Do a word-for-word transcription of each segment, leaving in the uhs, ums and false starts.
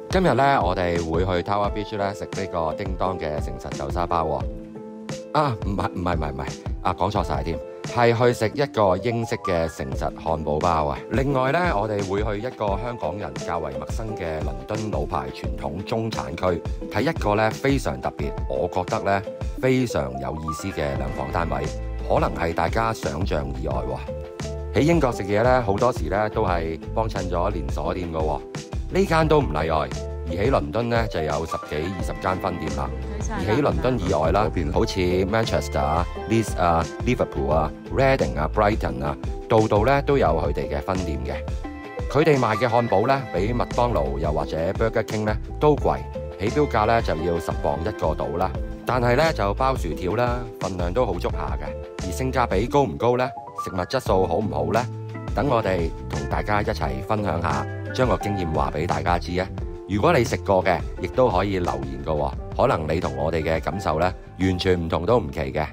今日咧，我哋會去 Tower Beach 咧食呢個叮當嘅誠實豆沙包喎。啊，唔係唔係唔係唔係，啊講錯晒添，係去食一個英式嘅誠實漢堡包啊。另外咧，我哋會去一個香港人較為陌生嘅倫敦老牌傳統中產區，睇一個咧非常特別，我覺得咧非常有意思嘅兩房單位，可能係大家想像以外喎。喺英國食嘢咧，好多時咧都係幫襯咗連鎖店嘅喎。呢間都唔例外，而喺倫敦咧就有十幾二十間分店啦。而喺倫敦以外啦，好似 Manchester 啊、Leeds 啊、Liverpool 啊、Reading 啊、Brighton 啊，度度咧都有佢哋嘅分店嘅。佢哋賣嘅漢堡咧，比麥當勞又或者 Burger King 咧都貴，起標價咧就要十磅一個到啦。但係咧就包薯條啦，份量都好足下嘅。而性價比高唔高呢？食物質素好唔好呢？等我哋同大家一齊分享下。將個經驗話俾大家知啊！如果你食過嘅，亦都可以留言嘅喎。可能你同我哋嘅感受咧，完全唔同都唔奇嘅。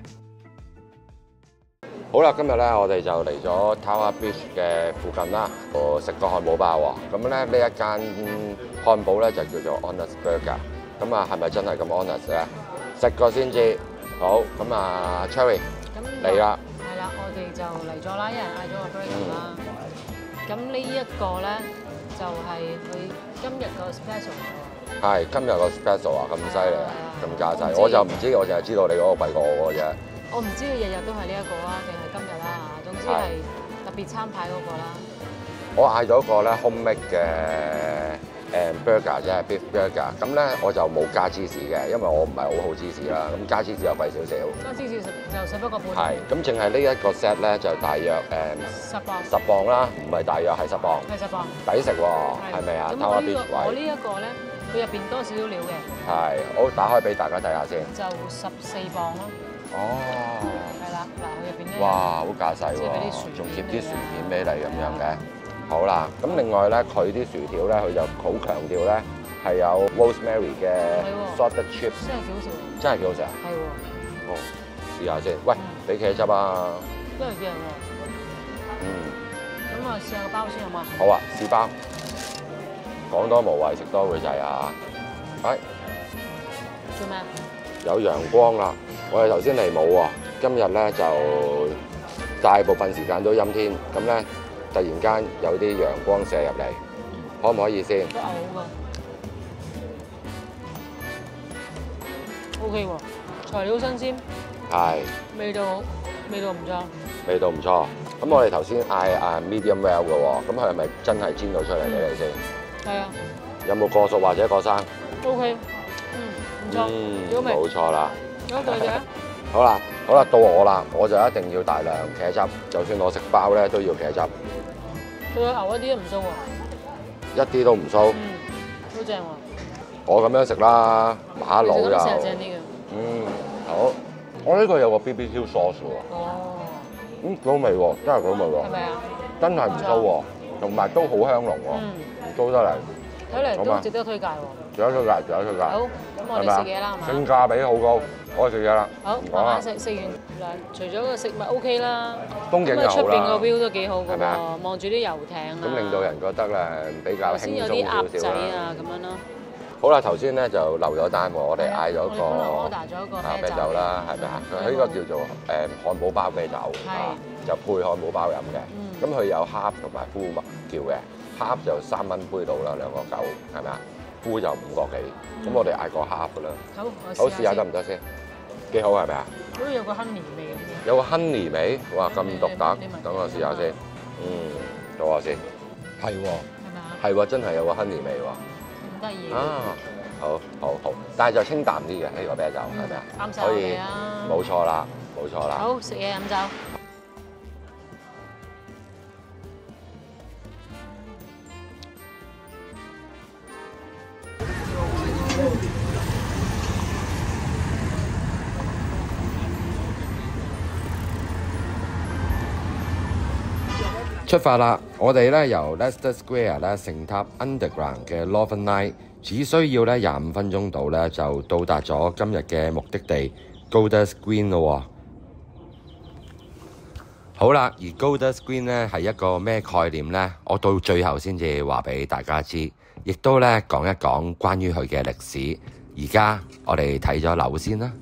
好啦，今日咧我哋就嚟咗 Tower Beach 嘅附近啦，我食個漢堡包喎。咁咧呢一間漢堡咧就叫做 Honest Burger。咁啊係咪真係咁 honest 咧？食過先知。好，咁啊 Cherry 嚟啦。 係啦，我哋就嚟咗啦，一人嗌咗個 burger 啦。咁呢一個咧。就係佢今日個 special 喎。 係今日個 special 啊，咁犀利啊，咁價仔，我就唔知，我淨係知道你嗰個貴過我嘅啫。 我唔知佢日日都係呢一個啦，定係今日啦嚇。總之係特別餐牌嗰個啦。 我嗌咗個咧 homemade 嘅誒 burger 即係 beef burger，咁咧我就冇加芝士嘅，因為我唔係好好芝士啦，咁加芝士又貴少少。 加芝士就十不過半。 係，咁淨係呢一個 set 咧就大約誒十磅。 十磅啦，唔係大約係十磅。 係十磅。 抵食喎，係咪啊？ 咁我呢個我呢一個咧，佢入邊多少少料嘅。 係，好打開俾大家睇下先。 就十四磅咯。 哦。 係啦，嗱佢入邊咧。 哇，好架勢喎，仲貼啲薯片俾你咁樣嘅。好啦，咁另外咧，佢啲薯條咧，佢就好強調咧係有 rosemary 嘅 salted chips， 真係幾好食喎！ 真係幾好食啊！ 係喎。 哦，試下先。喂，俾茄汁啊！ 都係幾人喎。 嗯。 咁啊，試下個包先好嘛？ 好啊，試包。講多無謂，食多會滯啊！哎。 做咩？ 有陽光啦！我哋頭先嚟冇喎，今日咧就大部分時間都陰天，咁咧。突然間有啲陽光射入嚟，可唔可以先？ 都嘔㗎 ，O K 喎，材料新鮮，係味道好，味道唔錯，味道唔錯。 咁我哋頭先嗌啊 medium well 嘅喎，咁佢係咪真係煎到出嚟俾你先？ 係啊。 有冇過熟或者過生 ？O K，嗯，唔錯，幾好味。 冇錯啦。 好，多謝。 好啦，好啦，到我啦，我就一定要大量茄汁，就算我食包咧都要茄汁。 佢牛一啲都唔酥喎， 一啲都唔酥。 嗯，好正喎。 我咁樣食啦，馬佬又。 食正啲嘅。 嗯，好。我呢個有個 B B Q sauce 喎。 哦。 嗯，好味喎，真係好味喎。 係咪啊？ 真係唔酥喎，同埋都好香濃喎。嗯。酥得嚟。 睇嚟都值得推介喎。 值得推介，值得推介。 好，咁我哋食嘢啦，係嘛？ 性價比好高，我食嘢啦。 好，慢慢食，食完嗱，除咗個食物 O K 啦， 風景又好啦。 出邊個 view 都幾好嘅係咪啊？ 喎，望住啲遊艇啊。 咁令到人覺得咧比較輕鬆少少啦。 先有啲鴨仔啊咁樣咯。 好啦，頭先咧就漏咗單喎，我哋嗌咗個 order 咗個啤酒啦，係咪啊？佢呢個叫做誒漢堡包啤酒，就配漢堡包飲嘅。咁佢有蝦同埋菇麥叫嘅，蝦就三蚊杯到啦，兩個九，係咪啊？菇就五個幾，咁我哋嗌個蝦㗎啦。好，好試下得唔得先？幾好係咪啊？ 好似有個 honey 味咁嘅。 有個 honey 味，哇咁獨特，等我試下先。嗯，到我先。係喎。係咪啊？係喎，真係有個 honey 味喎。咁得意。啊，好，好，好，但係就清淡啲嘅呢個啤酒，係咪啊？啱晒你啊！冇錯啦，冇錯啦。 好，食嘢飲酒。 出發啦！我哋咧由 Leicester Square 咧乘搭 Underground 嘅 Northern Line，只需要咧廿五分鐘到咧就到達咗今日嘅目的地 Golders Green 咯。好啦，而 Golders Green 咧係一個咩概念呢？我到最後先至話俾大家知。 亦都咧講一講關於佢嘅歷史。而家我哋睇咗樓先啦。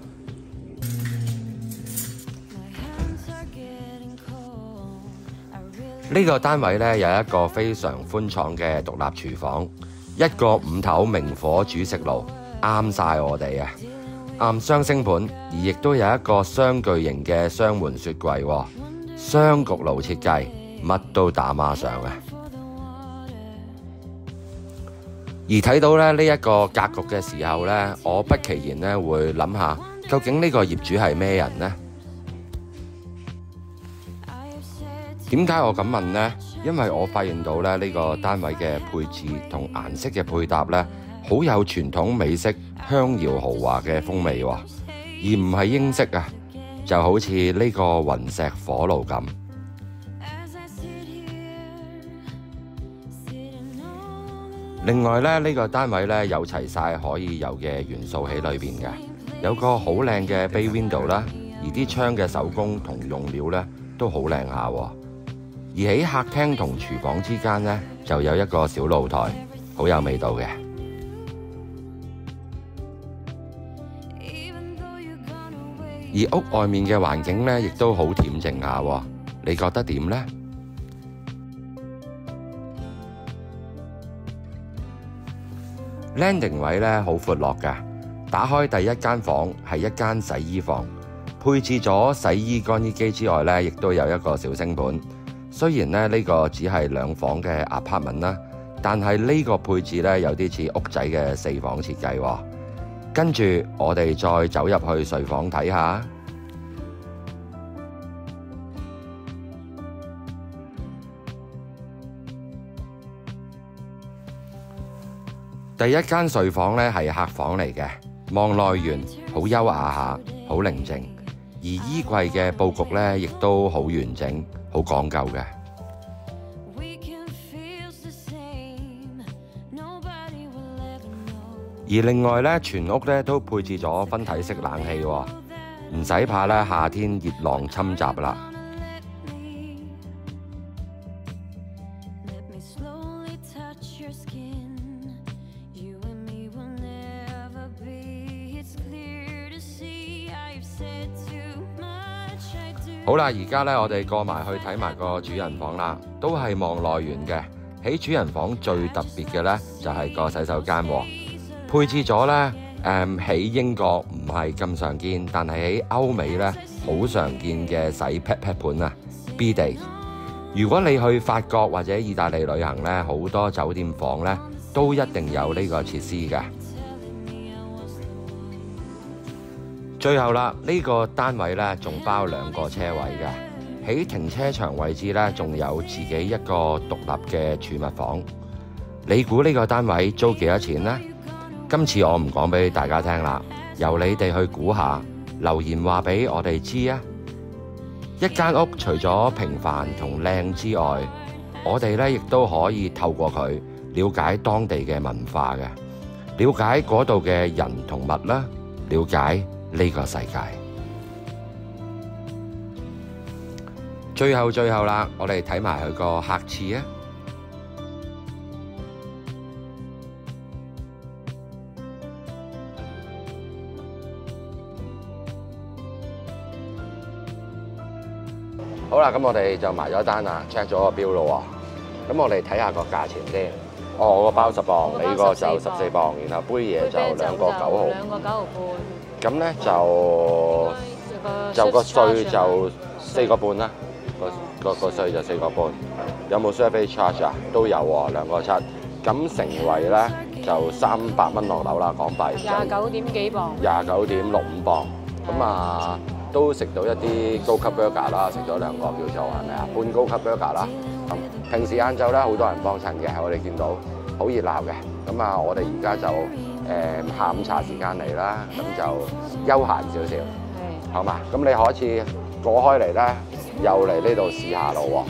呢個單位咧有一個非常寬敞嘅獨立廚房，一個五頭明火煮食爐，啱晒我哋啊！啱雙星盤，而亦都有一個雙巨型嘅雙門雪櫃，雙焗爐設計，乜都打孖上啊！而睇到咧呢一個格局嘅時候呢，我不其然咧會諗下，究竟呢個業主係咩人呢？點解我咁問呢？因為我發現到咧呢個單位嘅配置同顏色嘅配搭呢，好有傳統美式香窯豪華嘅風味喎，而唔係英式啊，就好似呢個雲石火爐咁。另外咧，呢個單位咧有齊晒可以有嘅元素喺裏邊嘅，有個好靚嘅 bay window 啦，而啲窗嘅手工同用料咧都好靚下。而喺客廳同廚房之間呢，就有一個小露台，好有味道嘅。而屋外面嘅環境呢，亦都好恬靜下，你覺得點呢？landing 位咧好闊落嘅，打開第一間房係一間洗衣房，配置咗洗衣乾衣機之外咧，亦都有一個小星盤。雖然咧呢個只係兩房嘅 apartment 啦，但係呢個配置咧有啲似屋仔嘅四房設計喎。跟住我哋再走入去睡房睇下。第一間睡房咧係客房嚟嘅，望內園好優雅下，好寧靜。而衣櫃嘅佈局咧亦都好完整，好講究嘅。而另外咧，全屋咧都配置咗分體式冷氣，唔使怕咧夏天熱浪侵襲啦。好啦，而家咧我哋過埋去睇埋個主人房啦，都係望內園嘅。喺主人房最特別嘅咧就係個洗手間，配置咗咧誒喺英國唔係咁常見，但係喺歐美咧好常見嘅洗 pat pat 盤啊 B 地。如果你去法國或者意大利旅行咧，好多酒店房咧都一定有呢個設施嘅。最後啦，呢個單位咧仲包兩個車位嘅，喺停車場位置咧仲有自己一個獨立嘅儲物房。你估呢個單位租幾多錢呢？今次我唔講俾大家聽啦，由你哋去估下，留言話俾我哋知啊！一間屋除咗平凡同靚之外，我哋咧亦都可以透過佢了解當地嘅文化嘅，了解嗰度嘅人同物啦，了解呢個世界。最後最後啦，我哋睇埋佢個客廁啊！好啦，咁我哋就埋咗單啦 ，check 咗個表咯喎。咁我哋睇下個價錢先。哦，我個包十磅，你個就十四磅，然後杯嘢就兩個九毫。 兩個九毫半。 咁咧就就個稅就四個半啦，個個個稅就四個半。有冇 service charge 啊？都有喎，兩個七。咁成為咧就三百蚊落樓啦，港幣。 廿九點幾磅。廿九點六五磅。咁啊，都食到一啲高級 burger 啦，食咗兩個叫做係咪啊？半高級 burger 啦。咁平時晏晝咧好多人幫襯嘅，我哋見到好熱鬧嘅。咁啊，我哋而家就誒、呃、下午茶時間嚟啦，咁就休閒少少，係好嘛？咁你可以過開嚟咧，又嚟呢度試下咯喎。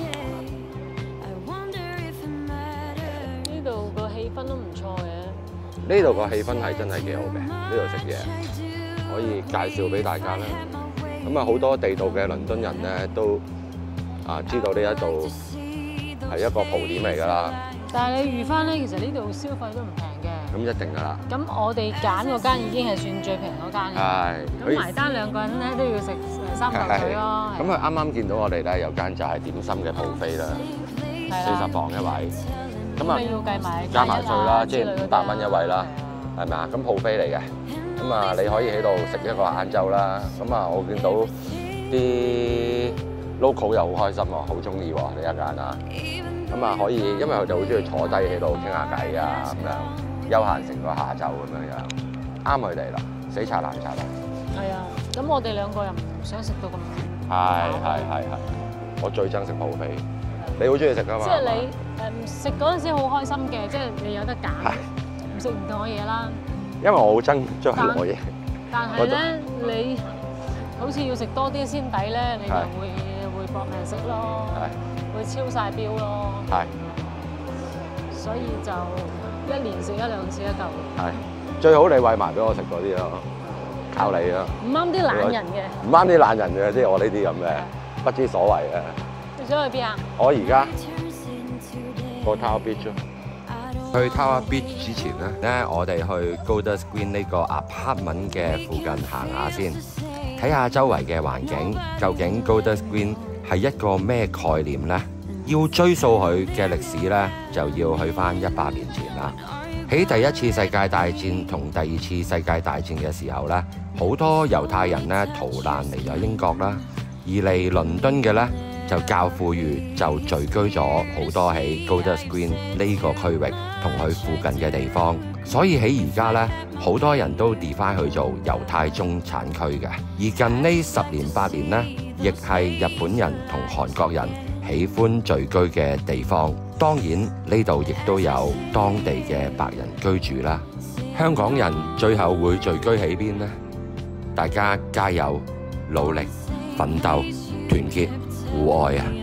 呢度個氣氛都唔錯嘅。 呢度個氣氛係真係幾好嘅，呢度食嘢可以介紹俾大家啦。咁啊，好多地道嘅倫敦人咧都啊知道呢一度係一個蒲點嚟㗎啦。 但係你預翻咧，其實呢度消費都唔平嘅。 咁一定㗎啦。 咁我哋揀嗰間已經係算最平嗰間嘅。 係。 咁埋單兩個人咧都要食誒三嚿水咯。 咁佢啱啱見到我哋咧有間就係點心嘅 buffet啦，四十磅一位。咁啊， 要計埋加埋稅啦，即係五百蚊一位啦，係咪啊？咁 buffet嚟嘅。咁啊，你可以喺度食一個晏晝啦。咁啊，我見到啲 local 又好開心喎，好中意喎呢一間啊。咁啊，可以，因為佢哋好中意坐低喺度傾下偈啊，咁樣休閒成個下晝咁樣樣，啱佢哋啦，死擦爛擦啦。 係啊，咁我哋兩個又唔想食到咁。 係係係係，我最憎食 buffet，你好中意食㗎嘛？ 即係你誒食嗰陣時好開心嘅，即係你有得揀，唔食唔同嘅嘢啦。 因為我好憎將佢攞嘢。 但係咧，你好似要食多啲先抵咧，你就會會搏命食咯，會超晒標咯。 係。 所以就一年食一兩次一嚿。 係。最好你餵埋俾我食嗰啲咯，靠你咯。 唔啱啲懶人嘅。 唔啱啲懶人嘅，即係我呢啲咁嘅，不知所謂嘅。 你想去邊啊？ 我而家個 Tower Beach 咯。去 Tower Beach 之前咧，我哋去 Golders Green 呢個 apartment 嘅附近行下先，睇下周圍嘅環境，究竟 Golders Green 係一個咩概念呢？要追溯佢嘅歷史咧，就要去翻一百年前啦。喺第一次世界大戰同第二次世界大戰嘅時候咧，好多猶太人咧逃難嚟咗英國啦，而嚟倫敦嘅咧就較富裕，就聚居咗好多喺 Golders Green 呢個區域同佢附近嘅地方，所以喺而家咧好多人都 define 去做猶太中產區嘅。而近呢十年八年咧，亦係日本人同韓國人喜歡聚居嘅地方。當然呢度亦都有當地嘅白人居住啦。香港人最後會聚居喺邊呢？大家加油、努力、奮鬥、團結、互愛啊！